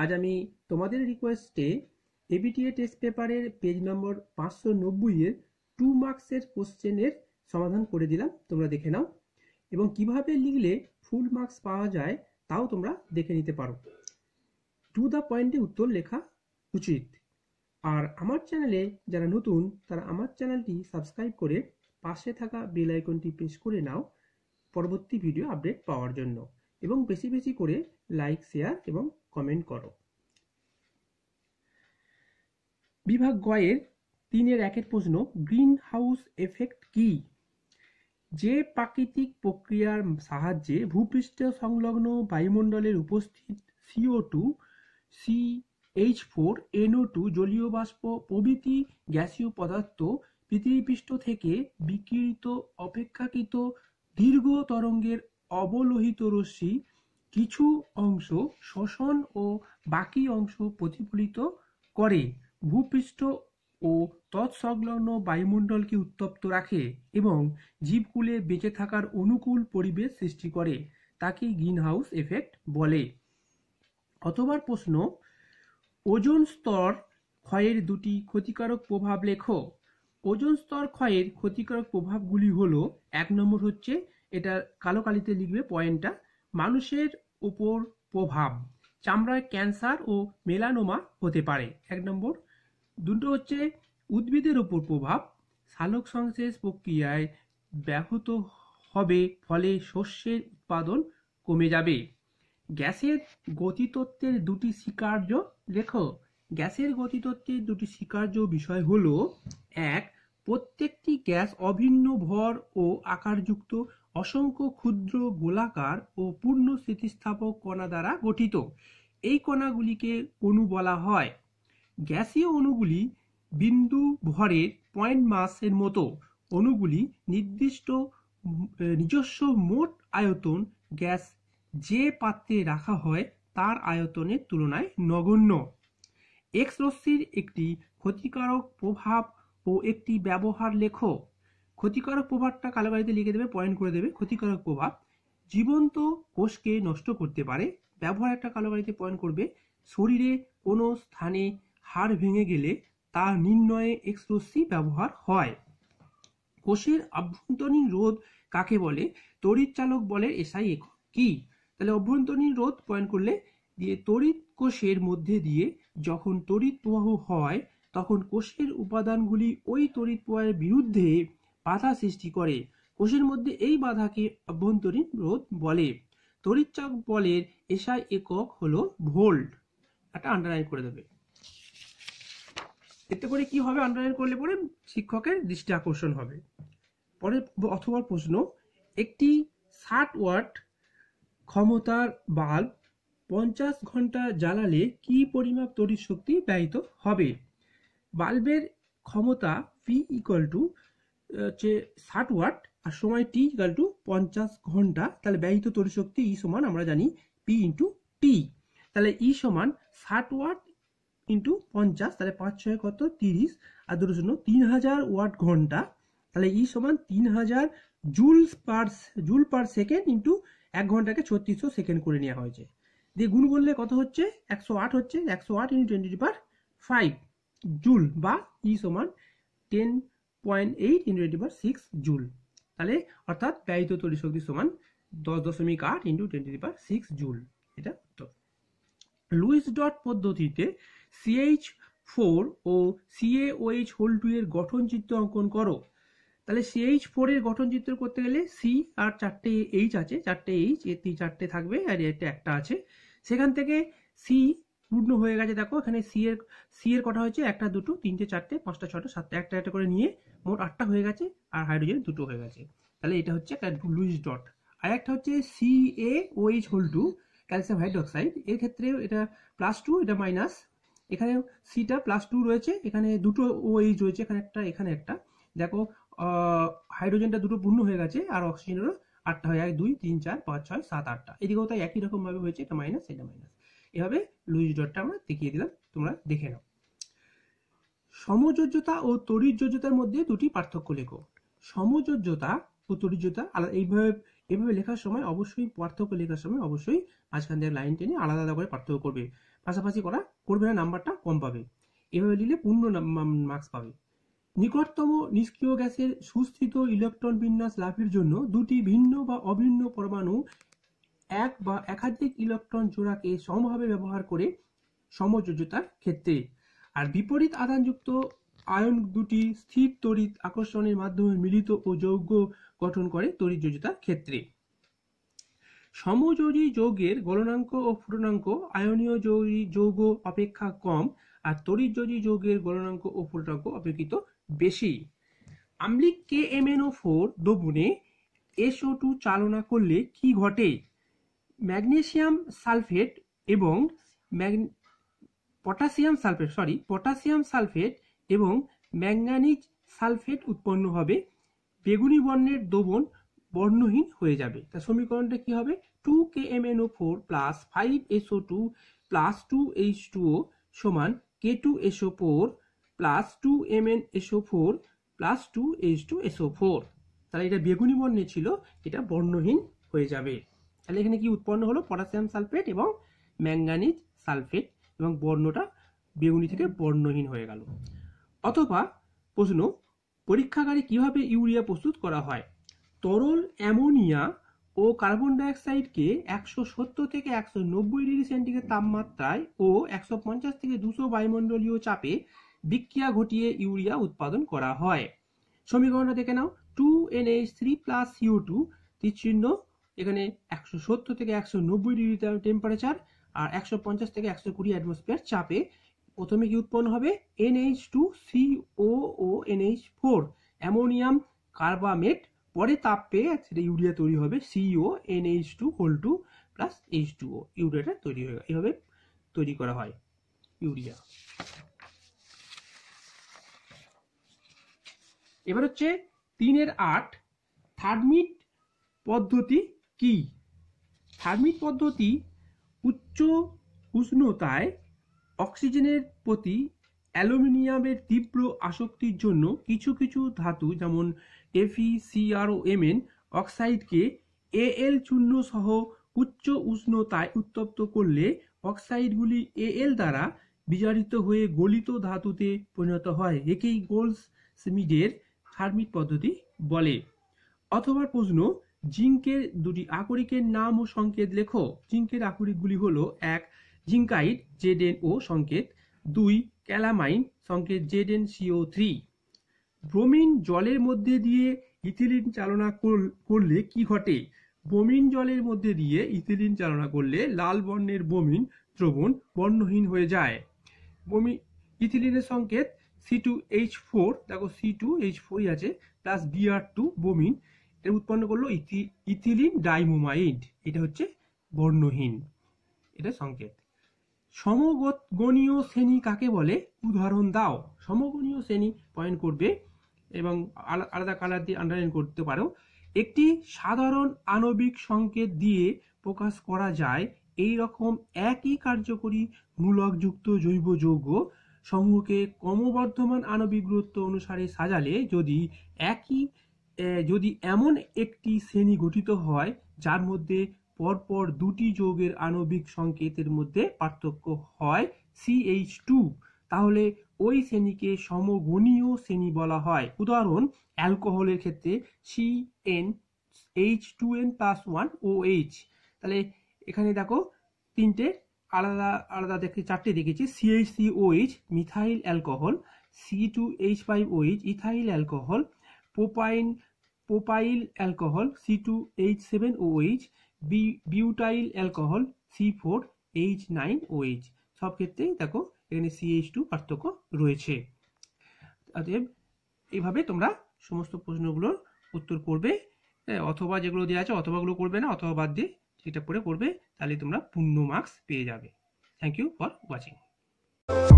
আজ আমি তোমাদের রিকোয়েস্টে এবিটিএ টেস্ট পেপারের পেজ নম্বর 590 এর 2 মার্কসের কোশ্চেনের সমাধান করে দিলাম। তোমরা দেখে নাও এবং কিভাবে লিখলে ফুল মার্কস পাওয়া যায় তাও তোমরা দেখে নিতে পারো। টু দ্য পয়েন্টে উত্তর লেখা উচিত। আর আমার চ্যানেলে যারা নতুন তারা আমার চ্যানেলটি সাবস্ক্রাইব করে পাশে থাকা বেল আইকনটি প্রেস করে নাও পরবর্তী ভিডিও আপডেট পাওয়ার জন্য, এবং বেশি বেশি করে লাইক, শেয়ার এবং কমেন্ট করো। বিভাগ গয়ের 3-1 প্রশ্ন, গ্রিন হাউস এফেক্ট কি? যে প্রাকৃতিক প্রক্রিয়ার সাহায্যে ভূপৃষ্ঠ সংলগ্ন বায়ুমণ্ডলের উপস্থিত CO2, CH4, NO2 জলীয় বাষ্প প্রভৃতি গ্যাসীয় পদার্থ পৃথিবীপৃষ্ঠ থেকে বিকিরিত অপেক্ষাকৃত দীর্ঘ তরঙ্গের অবলোহিত রশ্মি কিছু অংশ শোষণ ও বাকি অংশ প্রতিফলিত করে ভূপৃষ্ঠ ও তৎসংলগ্ন বায়ুমণ্ডলকে উত্তপ্ত রাখে এবং জীবকুলে বেঁচে থাকার অনুকূল পরিবেশ সৃষ্টি করে, তাকে গ্রিন হাউস এফেক্ট বলে। অথবা প্রশ্ন, ওজোন স্তর ক্ষয়ের দুটি ক্ষতিকারক প্রভাব লেখো। ওজোন স্তর ক্ষয়ের ক্ষতিকারক প্রভাবগুলি হলো, 1 নম্বর হচ্ছে, এটা কালো কালিতে লিখবে পয়েন্টটা, মানুষের উপর প্রভাব, চামড়ায় ক্যান্সার ও মেলানোমা হতে পারে 1 নম্বর। 2 হচ্ছে উদ্ভিদের উপর প্রভাব, সালোক সংশ্লেষ প্রক্রিয়ায় ব্যাহত হবে ফলে শস্যের উৎপাদন কমে যাবে। গ্যাসের গতিতত্ত্বের দুটি স্বীকার্য লেখো। গ্যাসের গতিতত্ত্বের দুটি স্বীকার্য বিষয় হলো, 1, প্রত্যেকটি গ্যাস অভিন্ন ভর ও আকারযুক্ত অসংখ্য ক্ষুদ্র গোলাকার ও পূর্ণ স্থিতিস্থাপক কণা দ্বারা গঠিত। এই কণাগুলিকে অণু বলা হয়। গ্যাসীয় অণুগুলি বিন্দু ভরের পয়েন্ট মাসের মতো। অণুগুলি নিজস্ব মোট আয়তন গ্যাস যে পাত্রে রাখা হয় তার আয়তনের তুলনায় নগণ্য। এক্স রশ্মির একটি ক্ষতিকারক প্রভাব ও একটি ব্যবহার লেখো। ক্ষতিকারক প্রভাবটা কালো কালিতে লিখে দেবে, পয়েন্ট করে দেবে। ক্ষতিকারক প্রভাব, জীবন্ত কোষকে নষ্ট করতে পারে। ব্যবহার একটা কালো কালিতে পয়েন্ট করবে, শরীরে কোনো স্থানে হাড় ভেঙে গেলে তা নির্ণয়ে এক্স রশ্মি ব্যবহার হয়। কোষের অভ্যন্তরীণ রোধ কাকে বলে? তড়িৎচালক বলের এসআই একক কি? তাহলে অভ্যন্তরীণ রোধ পয়েন্ট করলে দিয়ে, তড়িৎ কোষের মধ্যে দিয়ে যখন তড়িৎ প্রবাহ হয় তখন কোষের উপাদানগুলি ওই তড়িৎ প্রবাহের বিরুদ্ধে বাধা সৃষ্টি করে। কোষের মধ্যে এই বাধাকে অভ্যন্তরীণ রোধ বলে। তড়িৎচালক বলের এসআই একক হলো ভোল্ট। একটা আন্ডারলাইন করে দেবে। এতে করে কি হবে? আন্ডারলাইন করলে পরে শিক্ষকের দৃষ্টি আকর্ষণ হবে। পরে অথবা প্রশ্ন, একটি 60 ওয়াট ক্ষমতার বাল্ব 50 ঘন্টা জ্বালালে কি পরিমাপ তড়িৎ শক্তি ব্যয়িত হবে? বাল্বের ক্ষমতা P হচ্ছে 60 ওয়াট আর সময় T 50 ঘন্টা, তাহলে ব্যয়িত তড়িৎ শক্তি E সমান আমরা জানি P × T। তাহলে E সমান 60 ওয়াট ইন্টু 50, তাহলে 5 6 কত 30 আর 2 শূন্য 3000 ওয়াট ঘন্টা, তাহলে E সমান 3000 জুল পার সেকেন্ড ইন্টু 1 ঘন্টাকে 3600 সেকেন্ড করে নেওয়া হয়েছে। দিয়ে গুণ করলে কত হচ্ছে? 108 হচ্ছে। 108 × 10⁵ জুল বা E সমান 10.8 × 10⁶ জুল। তাহলে অর্থাৎ ব্যয়িত তড়িৎ শক্তি সমান 10.8 × 10⁶ জুল। এটা উত্তর। লুইস ডট পদ্ধতিতে CH4 ও CaOH2 এর গঠন চিত্র অঙ্কন করো। তাহলে CH4 এর গঠন চিত্র করতে গেলে C আর 4টে H আছে, 4টে H, এতে 4টে থাকবে আর এতে একটা আছে। সেখান থেকে C পূর্ণ হয়ে গেছে, দেখো এখানে C এর কটা হয়েছে? 1 2 3 4 5 6 7 একটা একটা করে নিয়ে মোট 8টা হয়ে গেছে আর হাইড্রোজেন 2টো হয়ে গেছে। তাহলে এটা হচ্ছে একটা লুইস ডট। আর একটা হচ্ছে CaOH2 ক্যালসিয়াম হাইড্রোক্সাইড, এর ক্ষেত্রে এটা +2, এটা মাইনাস। এখানে সিটা +2 রয়েছে, এখানে 2টো OH রয়েছে, এখানে একটা। দেখো হাইড্রোজেনটা 2টো পূর্ণ হয়ে গেছে আর অক্সিজেনেরও 8টা হয়, 1 2 3 4 5 6 7 8টা। এদিকেও তাই একই রকম ভাবে হয়েছে, এটা মাইনাস এটা মাইনাস। এভাবে লুইস ডটটা আমরা দেখিয়ে দিলাম, তোমরা দেখে নাও। সমযোজ্যতা ও তড়িৎযোজ্যতার মধ্যে দুটি পার্থক্য লেখো। সমযোজ্যতা ও তড়িৎযোজ্যতা আলাদা, এইভাবে এভাবে লেখার সময় অবশ্যই পার্থক্য লেখার সময় অবশ্যই মাঝখান থেকে লাইন টেনে আলাদা আলাদা করে পার্থক্য করবে, পাশাপাশি করবে না, নাম্বারটা কম পাবে। এভাবে নিলে পূর্ণ মার্কস পাবে। নিকটতম নিষ্ক্রিয় গ্যাসের সুস্থিত ইলেকট্রন বিন্যাস লাভের জন্য দুটি ভিন্ন বা অভিন্ন পরমাণু এক বা একাধিক ইলেকট্রন জোড়াকে সমভাবে ব্যবহার করে সমযোজ্যতার ক্ষেত্রে, আর বিপরীত আধানযুক্ত আয়ন দুটি স্থির তড়িৎ আকর্ষণের মাধ্যমে মিলিত ও যৌগ গঠন করে তড়িৎযোজ্যতার ক্ষেত্রে। সমযোজী যৌগের গলনাঙ্ক ও ফুটনাঙ্ক আয়নীয় যৌগ অপেক্ষা কম, আর তড়িৎযোজী যৌগের গলনাঙ্ক ও ফুটনাঙ্ক অপেক্ষিত বেশি। আম্লিক KMnO4 দ্রবণে SO2 চালনা করলে কি ঘটে? ম্যাগনেসিয়াম সালফেট এবং পটাশিয়াম সালফেট এবং ম্যাঙ্গানিজ সালফেট উৎপন্ন হবে। বেগুনি বর্ণের দ্রবণ বর্ণহীন হয়ে যাবে। তার সমীকরণটা কি হবে? 2KMnO4 plus 5SO2 plus 2H2O সমান K2SO4 plus 2MnSO4 plus 2H2SO4। তাহলে এটা বেগুনি বর্ণে ছিল, এটা বর্ণহীন হয়ে যাবে। তাহলে এখানে কি উৎপন্ন হলো? পটাশিয়াম সালফেট এবং ম্যাঙ্গানিজ সালফেট, এবং বর্ণটা বেগুনি থেকে বর্ণহীন হয়ে গেল। অথবা প্রশ্ন, পরীক্ষাগারে কিভাবে ইউরিয়া প্রস্তুত করা হয়? তরল অ্যামোনিয়া ও কার্বন ডাইঅক্সাইডকে 170 থেকে 190 ডিগ্রি সেন্টিগ্রেড তাপমাত্রায় ও 150 থেকে 200 বায়ুমণ্ডলীয় চাপে বিক্রিয়া ঘটিয়ে ইউরিয়া উৎপাদন করা হয়। সমীকরণটা দেখে নাও। 2NH3 প্লাস CO2 তীরচিহ্ন, এখানে 170 থেকে 190 ডিগ্রি টেম্পারেচার আর 150 থেকে 120 অ্যাটমসফিয়ার চাপে প্রথমে কি উৎপন্ন হবে? NH2COONH4 অ্যামোনিয়াম কার্বামেট, পরে তাপ পেয়ে সেটা ইউরিয়া তৈরি হবে CONH2 প্লাস H2O, ইউরিয়াটা তৈরি হয়ে গেল। এইভাবে তৈরি করা হয় ইউরিয়া। এবার হচ্ছে 3-8 থার্মিট পদ্ধতি কি? থার্মিট পদ্ধতি উচ্চ উষ্ণতায় অক্সিজেনের প্রতি অ্যালুমিনিয়ামের তীব্র আসক্তির জন্য কিছু কিছু ধাতু যেমন FeCrOMn অক্সাইডকে Al চূর্ণ সহ উচ্চ উষ্ণতায় উত্তপ্ত করলে অক্সাইডগুলি Al দ্বারা বিজারিত হয়ে গলিত ধাতুতে পরিণত হয়। একেই গোল্ডস্মিডের থার্মিট পদ্ধতি বলে। অথবা প্রশ্ন, জিঙ্কের দুটি আকরিকের নাম ও সংকেত লেখো। জিঙ্কের আকরিকগুলি হলো: 1 জিঙ্কাইড ZnO সংকেত, 2 ক্যালামাইন সংকেত ZnCO3। ব্রোমিন জলের মধ্যে দিয়ে ইথিলিন চালনা করলে কি ঘটে? ব্রোমিন জলের মধ্যে দিয়ে ইথিলিন চালনা করলে লাল বর্ণের ব্রোমিন দ্রবণ বর্ণহীন হয়ে যায়। ইথিলিনের সংকেত C2H4, দেখো C2H4 আছে, প্লাস Br2 ব্রোমিন, এর উৎপন্ন করলো ইথিলিন ডাইমোমাইড, এটা হচ্ছে বর্ণহীন, এটা সংকেত। সমগণীয় শ্রেণী কাকে বলে? উদাহরণ দাও। সমগণীয় শ্রেণী পয়েন্ট করবে এবং আলাদা কালার দিয়ে আন্ডারলাইন করতে পারো। একটি সাধারণ আণবিক সংকেত দিয়ে প্রকাশ করা যায় এই রকম একই কার্যকরী মূলকযুক্ত জৈব যৌগ সমূহকে ক্রমবর্ধমান আণবিক গুরুত্ব অনুসারে সাজালে যদি এমন একটি শ্রেণী গঠিত হয় যার মধ্যে পরপর দুটি যৌগের আণবিক সংকেতের মধ্যে পার্থক্য হয় CH2, তাহলে ওই শ্রেণীকে সমগণীয় শ্রেণী বলা হয়। উদাহরণ, অ্যালকোহলের ক্ষেত্রে CnH2n+1OH। তাহলে এখানে দেখো তিনটে আলাদা চারটে দেখেছি। CH3OH methyl alcohol, C2H5OH ethyl alcohol, propyl alcohol C2H7OH, butyl alcohol C4H9OH। সব ক্ষেত্রেই দেখো এখানে CH2 পার্থক্য রয়েছে। অতএব এইভাবে তোমরা সমস্ত প্রশ্নগুলোর উত্তর করবে, অথবা যেগুলো দেওয়া আছে অথবাগুলো করবে না, অথবা বাদ দিয়ে সেটা পরে করবে, তাহলে তোমরা পূর্ণ মার্কস পেয়ে যাবে। Thank you for watching.